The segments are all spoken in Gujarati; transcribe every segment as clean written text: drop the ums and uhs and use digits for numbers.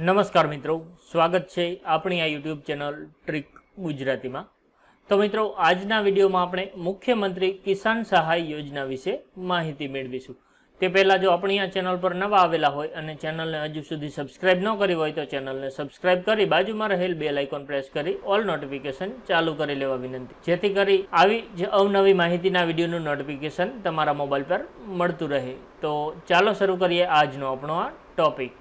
નમસ્કાર મિત્રો, સ્વાગત છે આપણી આ યુટ્યુબ ચેનલ ટ્રીક ગુજરાતીમાં। તો મિત્રો, આજના વિડીયોમાં આપણે મુખ્યમંત્રી કિસાન સહાય યોજના વિશે માહિતી મેળવીશું। તે પહેલાં જો આપણી આ ચેનલ પર નવા આવેલા હોય અને ચેનલને હજુ સુધી સબસ્ક્રાઇબ ન કરી હોય તો ચેનલને સબસ્ક્રાઇબ કરી બાજુમાં રહેલ બેલ આઇકોન પ્રેસ કરી ઓલ નોટિફિકેશન ચાલુ કરી લેવા વિનંતી, જેથી કરી આવી જ અવનવી માહિતીના વિડીયોનું નોટિફિકેશન તમારા મોબાઈલ પર મળતું રહે। તો ચાલો શરૂ કરીએ આજનો આપણો આ ટોપિક।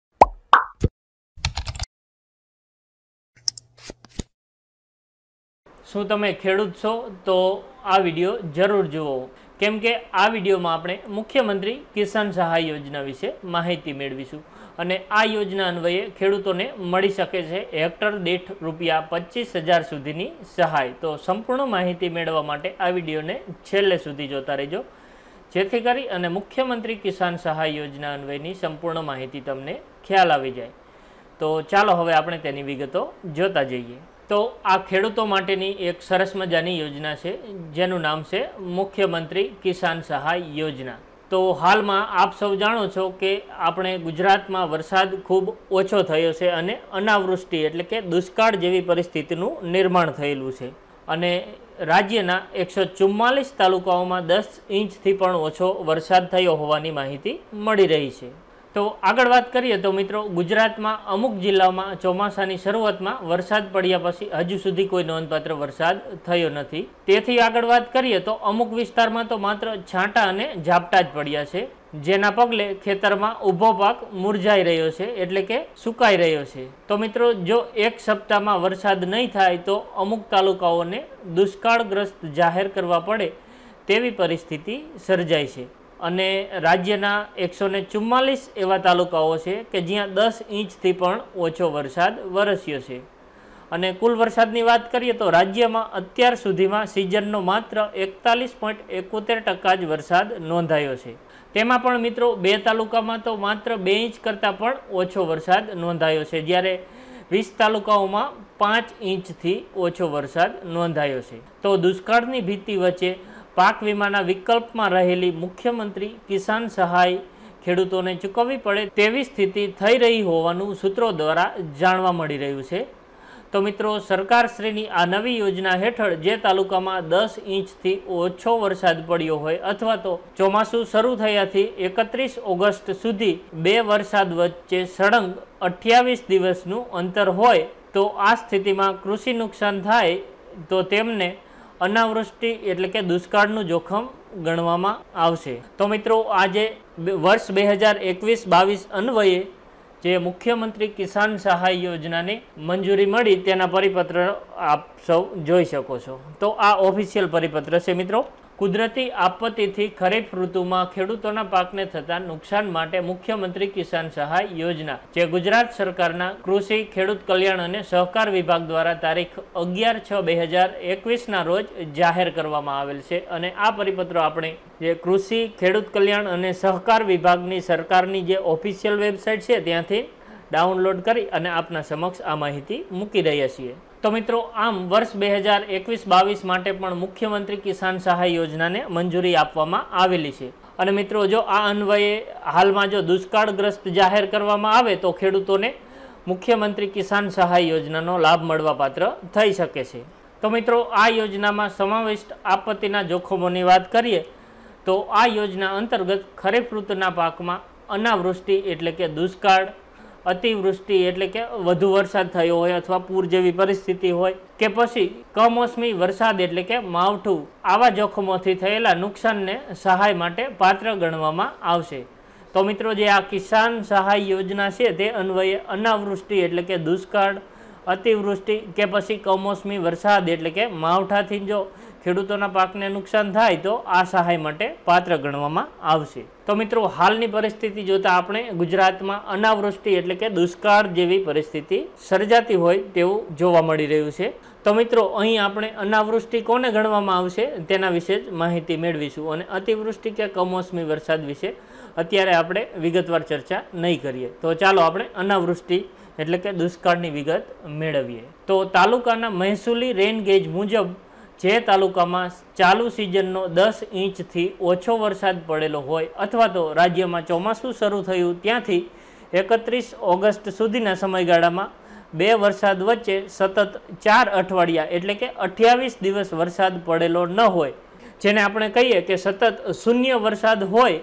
શું તમે ખેડૂત છો તો આ વિડીયો જરૂર જુઓ, કેમ કે આ વિડીયોમાં આપણે મુખ્યમંત્રી કિસાન સહાય યોજના વિશે માહિતી મેળવીશું અને આ યોજના અન્વયે ખેડૂતોને મળી શકે છે હેક્ટર દીઠ ₹25,000 સુધીની સહાય। તો સંપૂર્ણ માહિતી મેળવવા માટે આ વિડીયોને છેલ્લે સુધી જોતા રહેજો, જેથી કરી અને મુખ્યમંત્રી કિસાન સહાય યોજના અન્વયની સંપૂર્ણ માહિતી તમને ખ્યાલ આવી જાય। તો ચાલો હવે આપણે તેની વિગતો જોતા જઈએ। તો આ ખેડૂતો માટેની એક સરસ મજાની યોજના છે, જેનું નામ છે મુખ્યમંત્રી કિસાન સહાય યોજના। તો હાલમાં આપ સૌ જાણો છો કે આપણે ગુજરાતમાં વરસાદ ખૂબ ઓછો થયો છે અને અનાવૃષ્ટિ એટલે કે દુષ્કાળ જેવી પરિસ્થિતિનું નિર્માણ થયેલું છે અને રાજ્યના 144 તાલુકાઓમાં 10 ઇંચથી પણ ઓછો વરસાદ થયો હોવાની માહિતી મળી રહી છે। તો આગળ વાત કરીએ તો મિત્રો, ગુજરાતમાં અમુક જિલ્લાઓમાં ચોમાસાની શરૂઆતમાં વરસાદ પડ્યા પછી હજુ સુધી કોઈ નોંધપાત્ર વરસાદ થયો નથી। તેથી આગળ વાત કરીએ તો અમુક વિસ્તારમાં તો માત્ર છાંટા અને ઝાપટા જ પડ્યા છે, જેના પગલે ખેતરમાં ઊભો પાક મુરઝાઈ રહ્યો છે એટલે કે સુકાઈ રહ્યો છે। તો મિત્રો, જો એક સપ્તાહમાં વરસાદ નહીં થાય તો અમુક તાલુકાઓને દુષ્કાળગ્રસ્ત જાહેર કરવા પડે તેવી પરિસ્થિતિ સર્જાય છે અને રાજ્યના 144 એવા તાલુકાઓ છે કે જ્યાં 10 ઇંચથી પણ ઓછો વરસાદ વરસ્યો છે અને કુલ વરસાદની વાત કરીએ તો રાજ્યમાં અત્યાર સુધીમાં સિઝનનો માત્ર 41.71% જ વરસાદ નોંધાયો છે। તેમાં પણ મિત્રો 2 તાલુકામાં તો માત્ર 2 ઇંચ કરતાં પણ ઓછો વરસાદ નોંધાયો છે, જ્યારે 20 તાલુકાઓમાં 5 ઇંચથી ઓછો વરસાદ નોંધાયો છે। તો દુષ્કાળની ભીતિ વચ્ચે પાક વીમાના વિકલ્પમાં રહેલી મુખ્યમંત્રી કિસાન સહાય ખેડૂતોને ચૂકવવી પડે તેવી સ્થિતિ થઈ રહી હોવાનું સૂત્રો દ્વારા જાણવા મળી રહ્યું છે। તો મિત્રો, સરકારશ્રીની આ નવી યોજના હેઠળ જે તાલુકામાં 10 ઇંચથી ઓછો વરસાદ પડ્યો હોય અથવા તો ચોમાસું શરૂ થયાથી 31 ઓગસ્ટ સુધી 2 વરસાદ વચ્ચે સળંગ 28 દિવસનું અંતર હોય તો આ સ્થિતિમાં કૃષિ નુકસાન થાય તો તેમને અનાવૃષ્ટિ એટલે કે દુષ્કાળનું જોખમ ગણવામાં આવશે। તો મિત્રો, આજે વર્ષ 2021-22 અન્વયે જે મુખ્યમંત્રી કિસાન સહાય યોજનાને મંજૂરી મળી તેના પરિપત્ર આપ સૌ જોઈ શકો છો। તો આ ઓફિશિયલ પરિપત્ર છે મિત્રો। કુદરતી આપત્તિથી ખરીફ ઋતુમાં ખેડૂતોના પાકને થતા નુકસાન માટે મુખ્યમંત્રી કિસાન સહાય યોજના, જે ગુજરાત સરકારના કૃષિ, ખેડૂત કલ્યાણ અને સહકાર વિભાગ દ્વારા તારીખ 11/6/2021ના રોજ જાહેર કરવામાં આવેલ છે અને આ પરિપત્ર આપણે જે કૃષિ, ખેડૂત કલ્યાણ અને સહકાર વિભાગની સરકારની જે ઓફિશિયલ વેબસાઇટ છે ત્યાંથી ડાઉનલોડ કરી અને આપના સમક્ષ આ માહિતી મૂકી રહ્યા છીએ। તો મિત્રો, આમ વર્ષ 2021-22 માટે પણ મુખ્યમંત્રી કિસાન સહાય યોજનાને મંજૂરી આપવામાં આવેલી છે અને મિત્રો, જો આ અન્વયે હાલમાં જો દુષ્કાળગ્રસ્ત જાહેર કરવામાં આવે તો ખેડૂતોને મુખ્યમંત્રી કિસાન સહાય યોજનાનો લાભ મળવાપાત્ર થઈ શકે છે। તો મિત્રો, આ યોજનામાં સમાવિષ્ટ આપત્તિના જોખમોની વાત કરીએ તો આ યોજના અંતર્ગત ખરીફ ઋતુના પાકમાં અનાવૃષ્ટિ એટલે કે દુષ્કાળ, અતિવૃષ્ટિ એટલે કે વધુ વરસાદ થયો હોય અથવા પૂર જેવી પરિસ્થિતિ હોય કે પછી કમોસમી વરસાદ એટલે કે માવઠું, આવા જોખમોથી થયેલા નુકસાનને સહાય માટે પાત્ર ગણવામાં આવશે। તો મિત્રો, જે આ કિસાન સહાય યોજના છે તે અન્વયે અનાવૃષ્ટિ એટલે કે દુષ્કાળ, અતિવૃષ્ટિ કે પછી કમોસમી વરસાદ એટલે કે માવઠાથી જો ખેડૂતોના પાકને નુકસાન થાય તો આ સહાય માટે પાત્ર ગણવામાં આવશે। તો મિત્રો, હાલની પરિસ્થિતિ જોતા આપણે ગુજરાતમાં અનાવૃષ્ટિ એટલે કે દુષ્કાળ જેવી પરિસ્થિતિ સર્જાતી હોય તેવું જોવા મળી રહ્યું છે। તો મિત્રો, અહીં આપણે અનાવૃષ્ટિ કોને ગણવામાં આવશે તેના વિશે જ માહિતી મેળવીશું અને અતિવૃષ્ટિ કે કમોસમી વરસાદ વિશે અત્યારે આપણે વિગતવાર ચર્ચા નહીં કરીએ। તો ચાલો આપણે અનાવૃષ્ટિ એટલે કે દુષ્કાળની વિગત મેળવીએ। તો તાલુકાના મહેસૂલી રેન ગેજ મુજબ જે તાલુકામાં ચાલુ સિઝનનો 10 ઇંચથી ઓછો વરસાદ પડેલો હોય અથવા તો રાજ્યમાં ચોમાસું શરૂ થયું ત્યાંથી 31 ઓગસ્ટ સુધીના સમયગાળામાં 2 વરસાદ વચ્ચે સતત 4 અઠવાડિયા એટલે કે 28 દિવસ વરસાદ પડેલો ન હોય, જેને આપણે કહીએ કે સતત શૂન્ય વરસાદ હોય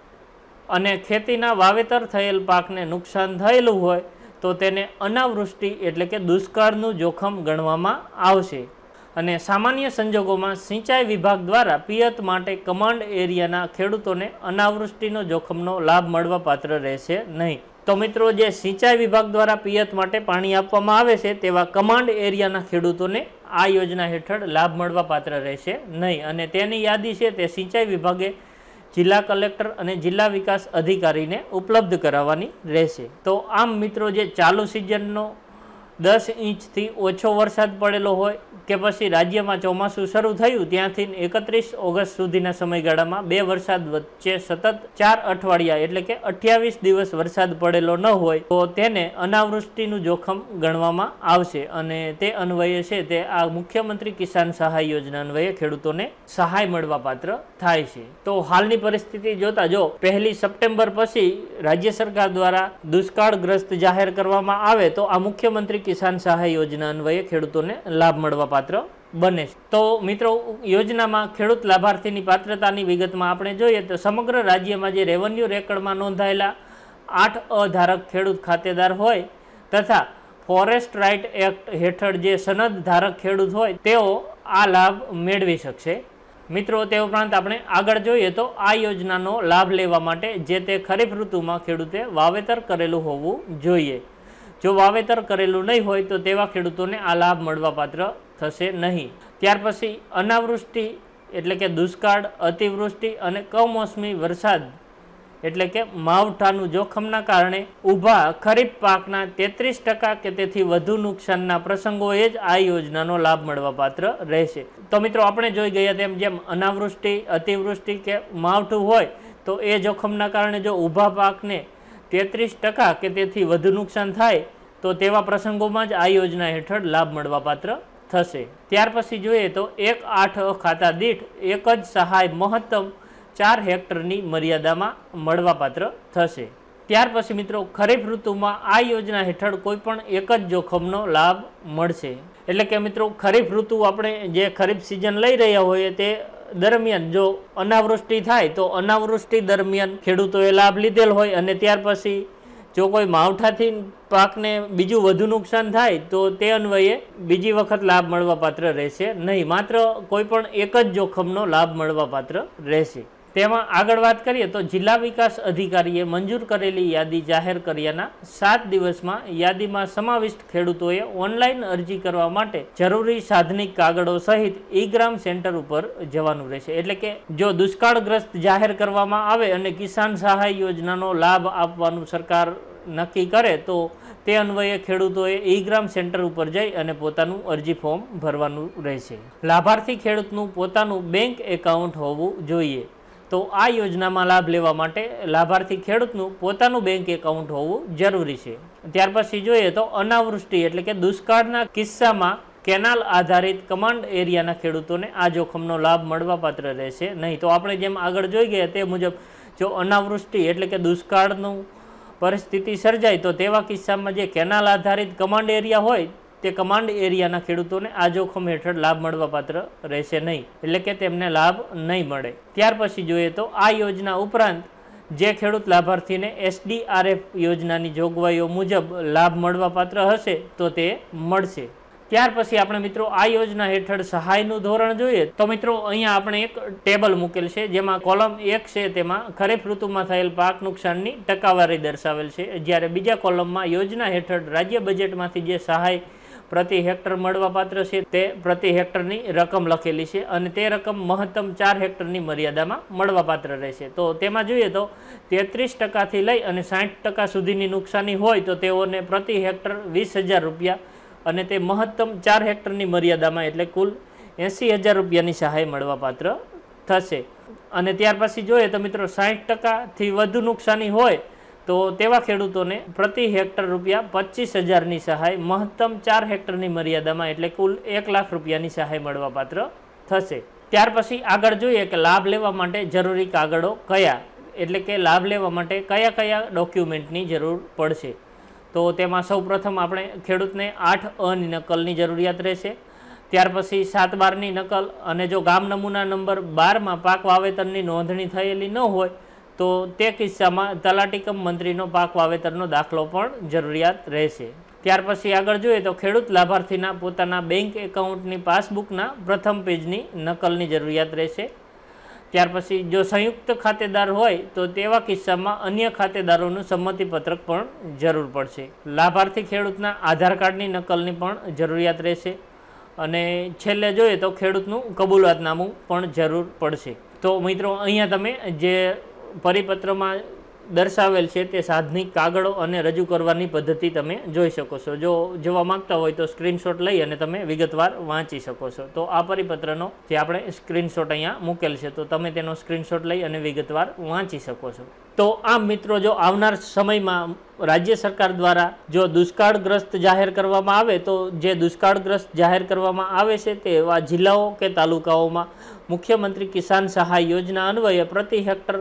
અને ખેતીના વાવેતર થયેલ પાકને નુકસાન થયેલું હોય તો તેને અનાવૃષ્ટિ એટલે કે દુષ્કાળનું જોખમ ગણવામાં આવશે. અને સામાન્ય સંજોગોમાં સિંચાઈ વિભાગ દ્વારા પિયત માટે કમાન્ડ એરિયાના ખેડૂતોને અનાવૃષ્ટિનો જોખમનો લાભ મળવા પાત્ર રહેશે નહીં. તો મિત્રો, જે સિંચાઈ વિભાગ દ્વારા પિયત માટે પાણી આપવામાં આવે છે તેવા કમાન્ડ એરિયાના ખેડૂતોને આ યોજના હેઠળ લાભ મળવા પાત્ર રહેશે નહીં. અને તેની યાદી છે તે સિંચાઈ વિભાગે જિલ્લા કલેક્ટર અને જિલ્લા વિકાસ અધિકારીને ઉપલબ્ધ કરાવવાની રહેશે. તો આમ મિત્રો, જે ચાલુ સિઝનનો 10 ઇંચથી ઓછો વરસાદ પડેલો હોય કે પછી રાજ્યમાં ચોમાસું શરૂ થયું ત્યાંથી 31 ઓગસ્ટ સુધીના સમયગાળામાં 2 વરસાદ વચ્ચે સતત 4 અઠવાડિયા એટલે કે 28 દિવસ વરસાદ પડેલો ન હોય તો તેને અનાવૃષ્ટિનું જોખમ ગણવામાં આવશે. અને તે અન્વયે છે તે આ મુખ્યમંત્રી કિસાન સહાય યોજના અન્વયે ખેડૂતોને સહાય મળવા પાત્ર થાય છે. તો હાલની પરિસ્થિતિ જોતા જો 1 સપ્ટેમ્બર પછી રાજ્ય સરકાર દ્વારા દુષ્કાળગ્રસ્ત જાહેર કરવામાં આવે તો આ મુખ્યમંત્રી કિસાન સહાય યોજના અન્વયે ખેડૂતોને લાભ મળવા પાત્ર બને. તો મિત્રો, યોજનામાં ખેડૂત લાભાર્થીની પાત્રતાની વિગતમાં આપણે જોઈએ તો સમગ્ર રાજ્યમાં જે રેવન્યુ રેકર્ડમાં નોંધાયેલા 8 ધારક ખેડૂત ખાતેદાર હોય તથા ફોરેસ્ટ રાઇટ એક્ટ હેઠળ જે સનદ ધારક ખેડૂત હોય તેઓ આ લાભ મેળવી શકશે. મિત્રો, તે ઉપરાંત આપણે આગળ જોઈએ તો આ યોજનાનો લાભ લેવા માટે જે તે ખરીફ ઋતુમાં ખેડૂતે વાવેતર કરેલું હોવું જોઈએ. જો વાવેતર કરેલું નહીં હોય તો તેવા ખેડૂતોને આ લાભ મળવા પાત્ર થશે નહીં. ત્યાર પછી અનાવૃષ્ટિ એટલે કે દુષ્કાળ, અતિવૃષ્ટિ અને કમોસમી વરસાદ એટલે કે માવઠાનું જોખમના કારણે ઊભા ખરીફ પાકના 33% કે તેથી વધુ નુકસાનના પ્રસંગોએ જ આ યોજનાનો લાભ મળવા પાત્ર રહેશે. તો મિત્રો, આપણે જોઈ ગયા તેમ જેમ અનાવૃષ્ટિ, અતિવૃષ્ટિ કે માવઠું હોય તો એ જોખમના કારણે જો ઊભા પાકને 33% કે તેથી વધુ નુકસાન થાય તો તેવા પ્રસંગોમાં જ આ યોજના હેઠળ લાભ મળવા પાત્ર થશે. ત્યાર પછી જોઈએ તો 1/8 ખાતા દીઠ એક જ સહાય મહત્તમ 4 હેક્ટરની મર્યાદામાં મળવા પાત્ર થશે. ત્યાર પછી મિત્રો, ખરીફ ઋતુમાં આ યોજના હેઠળ કોઈ પણ એક જ જોખમનો લાભ મળશે. એટલે કે મિત્રો, ખરીફ ઋતુ આપણે જે ખરીફ સિઝન લઈ રહ્યા હોઈએ તે દરમિયાન જો અનાવૃષ્ટિ થાય તો અનાવૃષ્ટિ દરમિયાન ખેડૂતોએ લાભ લીધેલ હોય અને ત્યાર પછી જો કોઈ માવઠાથી પાકને બીજું વધુ નુકસાન થાય તો તે અન્વયે બીજી વખત લાભ મળવા પાત્ર રહેશે નહીં. માત્ર કોઈ પણ એક જ જોખમનો લાભ મળવા પાત્ર રહેશે. તેમાં આગળ વાત કરીએ તો જિલ્લા વિકાસ અધિકારીએ મંજૂર કરેલી યાદી જાહેર કર્યાના 7 દિવસમાં યાદીમાં સમાવિષ્ટ ખેડૂતોએ ઓનલાઈન અરજી કરવા માટે જરૂરી સાધનિક કાગળો સહિત ઈ-ગ્રામ સેન્ટર ઉપર જવાનું રહેશે. એટલે કે જો દુષ્કાળગ્રસ્ત જાહેર કરવામાં આવે અને કિસાન સહાય યોજનાનો લાભ આપવાનું સરકાર નક્કી કરે તો તે અન્વયે ખેડૂતોએ ઈ-ગ્રામ સેન્ટર ઉપર જઈ અને પોતાનું અરજી ફોર્મ ભરવાનું રહેશે. લાભાર્થી ખેડૂતનું પોતાનું બેંક એકાઉન્ટ હોવું જોઈએ. તો આ યોજનામાં લાભ લેવા માટે લાભાર્થી ખેડૂતનું પોતાનું બેંક એકાઉન્ટ હોવું જરૂરી છે. ત્યાર પછી જોઈએ તો અનાવૃષ્ટિ એટલે કે દુષ્કાળના કિસ્સામાં કેનાલ આધારિત કમાન્ડ એરિયાના ખેડૂતોને આ જોખમનો લાભ મળવાપાત્ર રહેશે નહીં. તો આપણે જેમ આગળ જોઈ ગયા તે મુજબ જો અનાવૃષ્ટિ એટલે કે દુષ્કાળનું પરિસ્થિતિ સર્જાય તો તેવા કિસ્સામાં જે કેનાલ આધારિત કમાન્ડ એરિયા હોય તે કમાન્ડ એરિયાના ખેડૂતોને આ જોખમ હેઠળ લાભ મળવાપાત્ર રહેશે નહીં, એટલે કે તેમને લાભ નહીં મળે. ત્યાર પછી જોઈએ તો આ યોજના ઉપરાંત જે ખેડૂત લાભાર્થીને SDRF યોજનાની જોગવાઈઓ મુજબ લાભ મળવાપાત્ર હશે તો તે મળશે. ત્યાર પછી આપણે મિત્રો આ યોજના હેઠળ સહાયનું ધોરણ જોઈએ તો મિત્રો અહીંયા આપણે એક ટેબલ મૂકેલ છે જેમાં કોલમ 1 છે તેમાં ખરીફ ઋતુમાં થયેલ પાક નુકસાનની ટકાવારી દર્શાવેલ છે, જ્યારે બીજા કોલમમાં યોજના હેઠળ રાજ્ય બજેટમાંથી જે સહાય પ્રતિ હેક્ટર મળવાપાત્ર છે તે પ્રતિ હેક્ટરની રકમ લખેલી છે અને તે રકમ મહત્તમ 4 હેક્ટરની મર્યાદામાં મળવાપાત્ર રહેશે. તો તેમાં જોઈએ તો 33% લઈ અને 60% સુધીની નુકસાની હોય તો તેઓને પ્રતિ હેક્ટર 20,000 રૂપિયા અને તે મહત્તમ 4 હેક્ટરની મર્યાદામાં એટલે કુલ 80,000 રૂપિયાની સહાય મળવાપાત્ર થશે. અને ત્યાર પછી જોઈએ તો મિત્રો 60%થી વધુ નુકસાની હોય તો તેવા ખેડૂતોને પ્રતિ હેક્ટર રૂપિયા 25,000ની સહાય મહત્તમ 4 હેક્ટરની મર્યાદામાં એટલે કુલ 1 લાખ રૂપિયાની સહાય મળવાપાત્ર થશે. ત્યાર પછી આગળ જોઈએ કે લાભ લેવા માટે જરૂરી કાગળો કયા, એટલે કે લાભ લેવા માટે કયા કયા ડોક્યુમેન્ટની જરૂર પડશે, તો તેમાં સૌપ્રથમ આપણે ખેડૂતને 8 નકલની જરૂરિયાત રહેશે. ત્યાર પછી 7/12ની નકલ, અને જો ગામ નમૂના નંબર 12માં પાક વાવેતરની નોંધણી થયેલી ન હોય તો તે કિસ્સામાં તલાટી મંત્રીનો પાક વાવેતરનો દાખલો પણ જરૂરિયાત રહેશે. ત્યાર પછી આગળ જોઈએ તો ખેડૂત લાભાર્થીના પોતાના બેંક એકાઉન્ટની પાસબુકના પ્રથમ પેજની નકલની જરૂરિયાત રહેશે. ત્યાર પછી જો સંયુક્ત ખાતેદાર હોય તો તેવા કિસ્સામાં અન્ય ખાતેદારોનું સંમતિપત્રક પણ જરૂર પડશે. લાભાર્થી ખેડૂતના આધાર કાર્ડની નકલની પણ જરૂરિયાત રહેશે. અને છેલ્લે જોઈએ તો ખેડૂતનું કબૂલાતનામું પણ જરૂર પડશે. તો મિત્રો અહીંયા તમે જે પરિપત્રમાં દર્શાવેલ છે તે સાધનિક કાગળો અને રજૂ કરવાની પદ્ધતિ તમે જોઈ શકો છો. જો જોવા માંગતા હોય તો સ્ક્રીનશોટ લઈ અને તમે વિગતવાર વાંચી શકો છો. તો આ પરિપત્રનો જે આપણે સ્ક્રીનશોટ અહીંયા મૂકેલ છે, તો તમે તેનો સ્ક્રીનશોટ લઈ અને વિગતવાર વાંચી શકો છો. તો આમ મિત્રો, જો આવનાર સમયમાં રાજ્ય સરકાર દ્વારા જો દુષ્કાળગ્રસ્ત જાહેર કરવામાં આવે તો જે દુષ્કાળગ્રસ્ત જાહેર કરવામાં આવે છે તે એવા જિલ્લાઓ કે તાલુકાઓમાં મુખ્યમંત્રી કિસાન સહાય યોજના અન્વયે પ્રતિ હેક્ટર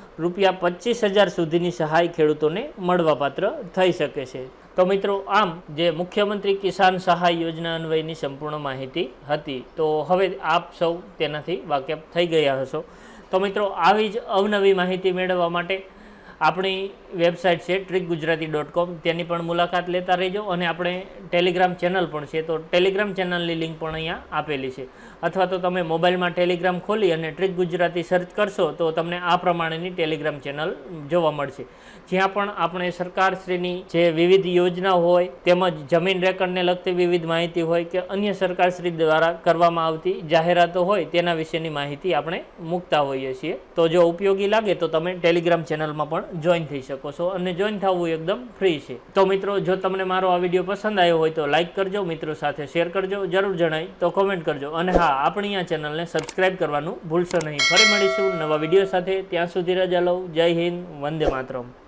₹25,000 સુધીની સહાય ખેડૂતોને મળવાપાત્ર થઈ શકે છે. તો મિત્રો, આમ જે મુખ્યમંત્રી કિસાન સહાય યોજના અન્વયની સંપૂર્ણ માહિતી હતી. તો હવે આપ સૌ તેનાથી વાકેફ થઈ ગયા હશો. તો મિત્રો, આવી જ અવનવી માહિતી મેળવવા માટે આપણી વેબસાઇટ છે trickgujarati.com, તેની પણ મુલાકાત લેતા રહેજો. અને આપણે ટેલિગ્રામ ચેનલ પણ છે, તો ટેલિગ્રામ ચેનલની લિંક પણ અહીંયા આપેલી છે. અથવા તો તમે મોબાઈલમાં ટેલિગ્રામ ખોલી અને ટ્રીક ગુજરાતી સર્ચ કરશો તો તમને આ પ્રમાણેની ટેલિગ્રામ ચેનલ જોવા મળશે, જ્યાં પણ આપણે સરકારશ્રીની જે વિવિધ યોજના હોય તેમજ જમીન રેકર્ડને લગતી વિવિધ માહિતી હોય કે અન્ય સરકારશ્રી દ્વારા કરવામાં આવતી જાહેરાતો હોય તેના વિશેની માહિતી આપણે મૂકતા હોઈએ છીએ. તો જો ઉપયોગી લાગે તો તમે ટેલિગ્રામ ચેનલમાં પણ જોઈન થઈ શકો છો, અને જોઈન થવું એકદમ ફ્રી છે. તો મિત્રો, જો તમને મારો આ વિડીયો પસંદ આવ્યો હોય તો લાઇક કરજો, મિત્રો સાથે શેર કરજો, જરૂર જણાય તો કોમેન્ટ કરજો, અને હા, આપણી આ ચેનલને સબસ્ક્રાઇબ કરવાનું ભૂલશો નહીં. ફરી મળીશું નવા વિડીયો સાથે. ત્યાં સુધી રજા લઉં. જય હિન્દ, વંદે માતરમ.